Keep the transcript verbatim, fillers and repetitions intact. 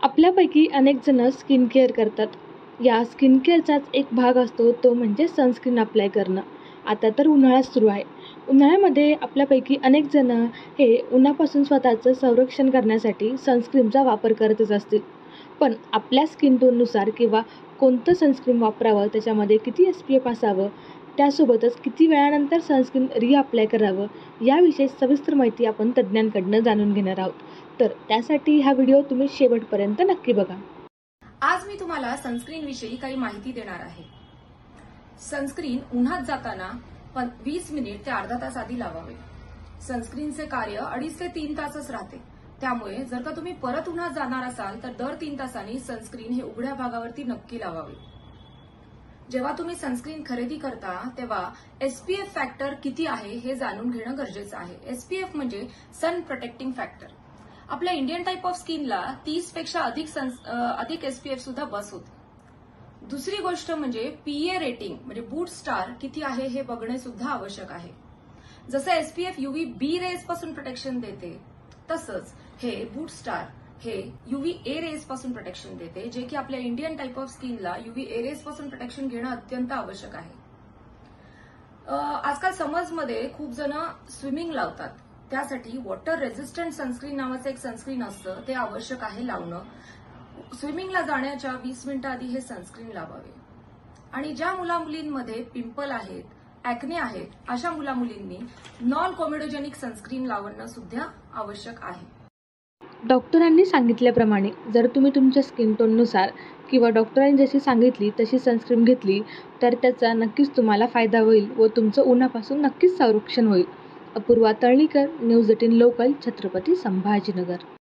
आपल्यापैकी अनेक जण स्किन केअर करतात. या स्किन केअरचाच एक भाग असतो तो म्हणजे सनस्क्रीन अप्लाय करणं. आता तर उन्हाळा सुरू आहे. उन्हाळ्यामध्ये आपल्यापैकी अनेक जण हे उन्हापासून स्वतःचं संरक्षण करण्यासाठी सनस्क्रीनचा वापर करतच असतील. पण आपल्या स्किन टोननुसार किंवा कोणतं सनस्क्रीन वापरावं, त्याच्यामध्ये किती एस पी एफ असावं, त्यासोबतच किती वेळानंतर सनस्क्रीन रिअप्लाय करावं, याविषयी सविस्तर माहिती आपण तज्ज्ञांकडनं जाणून घेणार आहोत. तर त्यासाठी हा व्हिडिओ तुम्ही शेवटपर्यंत नक्की बघा. आज मी तुम्हाला सनस्क्रीन विषयी काही माहिती देणार आहे. सनस्क्रीन उन्हात जाताना वीस मिनिट ते अर्धा तास आधी लावावे. सनस्क्रीनचे कार्य अडीच ते तीन तासच राहते. त्यामुळे जर का तुम्ही परत उन्हात जाणार असाल तर दर तीन तासांनी सनस्क्रीन हे उघड्या भागावरती नक्की लावावे. जेव्हा तुम्ही सनस्क्रीन खरेदी करता तेव्हा एसपीएफ फॅक्टर किती आहे हे जाणून घेणं गरजेचं आहे. एसपीएफ म्हणजे सन प्रोटेक्टिंग फॅक्टर. आपल्या इंडियन टाईप ऑफ स्किनला तीस पेक्षा अधिक अधिक एसपीएफ सुद्धा बस होते. दुसरी गोष्ट म्हणजे पीए रेटिंग म्हणजे बूट स्टार किती आहे हे बघणे सुद्धा आवश्यक आहे. जसं एसपीएफ यूव्ही बी रेज पासून प्रोटेक्शन देते तसंच हे बूट स्टार हे यूव्ही ए रेज पासून प्रोटेक्शन देते, जे की आपल्या इंडियन टाईप ऑफ स्किनला यूव्ही ए रेज पासून प्रोटेक्शन घेणं अत्यंत आवश्यक आहे. आजकाल समर्समध्ये खूप जण स्विमिंग लावतात. त्यासाठी वॉटर रेझिस्टंट सनस्क्रीन नावाचं एक सनस्क्रीन असतं, ते आवश्यक आहे लावणं. स्विमिंगला जाण्याच्या वीस मिनिटं आधी हे सनस्क्रीन लावावे. आणि ज्या मुला मुलींमध्ये पिंपल आहेत, ऍक्ने आहेत, अशा मुला मुलींनी नॉन कोमेडोजेनिक सनस्क्रीन लावणं सुद्धा आवश्यक आहे. डॉक्टरांनी सांगितल्याप्रमाणे जर तुम्ही तुमच्या स्किन टोननुसार किंवा डॉक्टरांनी जशी सांगितली तशी सनस्क्रीन घेतली तर त्याचा नक्कीच तुम्हाला फायदा होईल व तुमचं उन्हापासून नक्कीच संरक्षण होईल. Apurva Talnikar, news eighteen local, Chhatrapati Sambhajinagar.